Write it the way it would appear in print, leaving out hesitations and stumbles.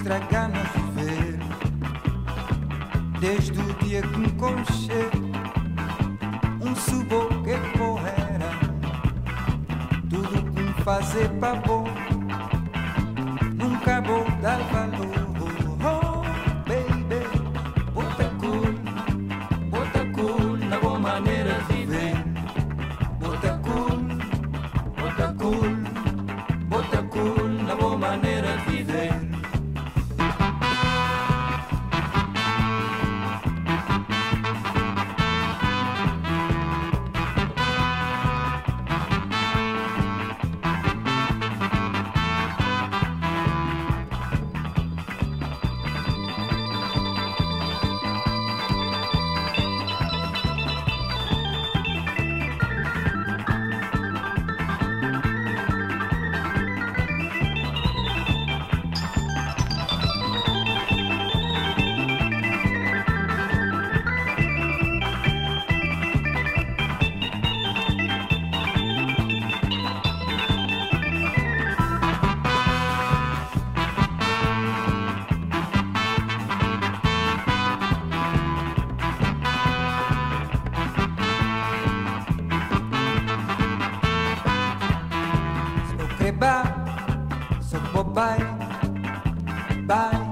estragar-me a viver. Desde o dia que me conchei, um subo que correra, tudo que me fazer para bom, nunca vou dar valor. Oh, baby, bota cool na boa maneira de viver. Bota cool na boa maneira de viver. So bye, bye.